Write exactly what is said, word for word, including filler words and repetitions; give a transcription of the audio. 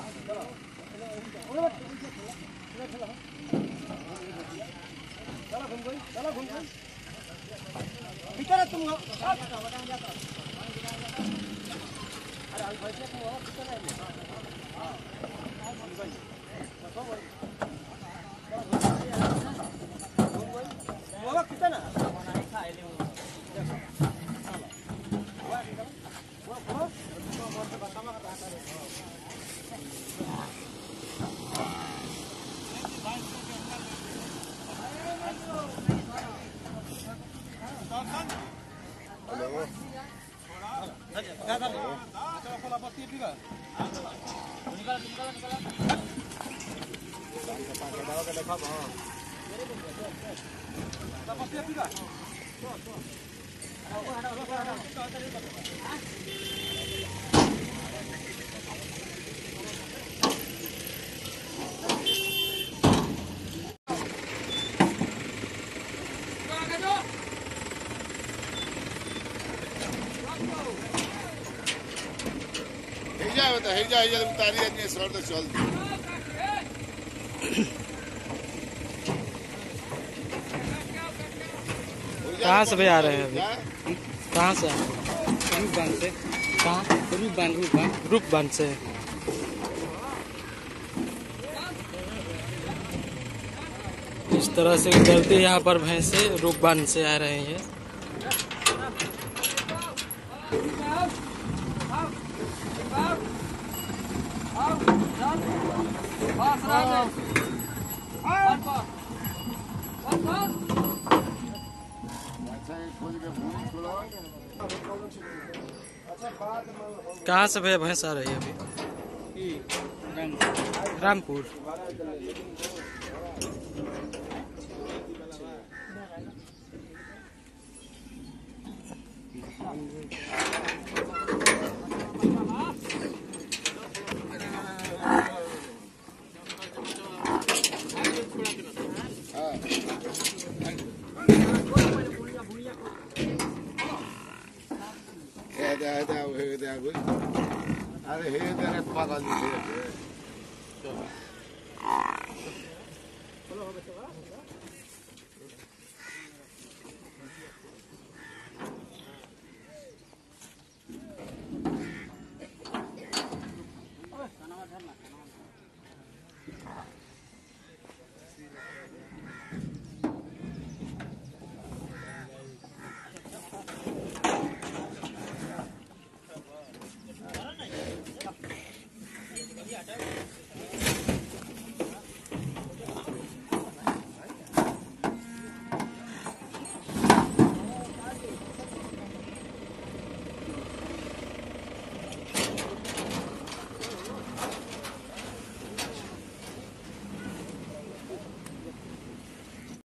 कहाँ से भैया आ रहे हैं अभी? कहाँ से? रूपबान से। कहाँ? रूपबान रूपबान रूपबान से। इस तरह से उतरते यहाँ पर भैंसे रूपबान से आ रहे हैं। कहाँ से भैया भैंस आ रही है अभी? रामपुर। अरे हे तेरे पागल नहीं